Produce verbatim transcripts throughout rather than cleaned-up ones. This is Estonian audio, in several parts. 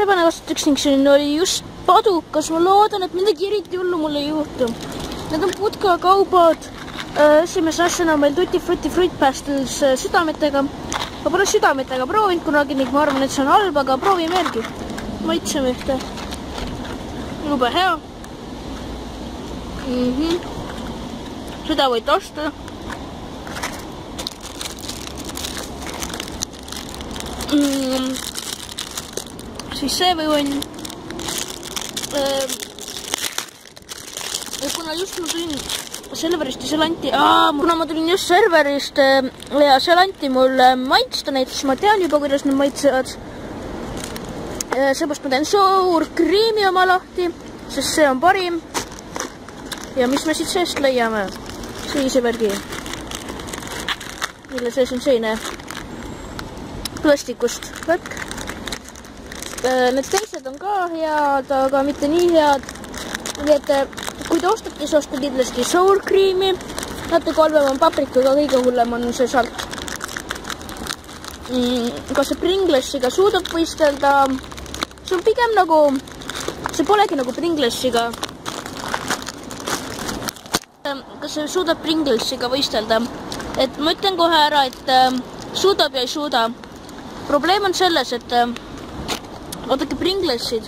ebanõusteks ning siin oli just padukas. Ma loodan, et midagi eriti hullu mulle ei juhtu. Need on putkakaubad. Esimese asjana meil Tutti Frutti Fruit Pastels südametega. Ma pole südametega proovinud kunagi ning ma arvan, et see on halb, aga proovime järgi. Maitseme ühte. Jube hea. Mm-hmm. Seda võid osta. Mm. Siis see või on ja kuna just ma tulin serverist ja seal anti Aa, kuna ma tulin just serverist ja seal anti mulle maitsta neid, siis ma tean juba, kuidas need maitsevad. Seepärast ma teen suur kriimi oma lahti, sest see on parim. Ja mis me siit seest leiame? Sellise värgi, mille sees on selline plastikust värk. Need teised on ka head, aga mitte nii head. Nii et kui te ostate, siis osta kindlasti sour cream'i. Natuke halvem on paprikaga, kõige hullem on see salt. Kas see Pringlesiga suudab võistelda? See on pigem nagu, see polegi nagu Pringlesiga. Kas see suudab Pringlesiga võistelda? Et ma ütlen kohe ära, et suudab ja ei suuda. Probleem on selles, et vaadake Pringlesid.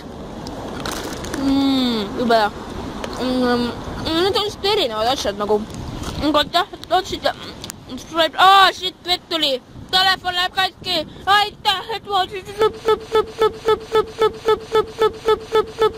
Mm, jube hea. Mm, need on lihtsalt erinevad asjad nagu. Aga jah, et otsid ja... Aa, siit vett tuli. Telefon läheb katki. Aitäh, et vaatasid.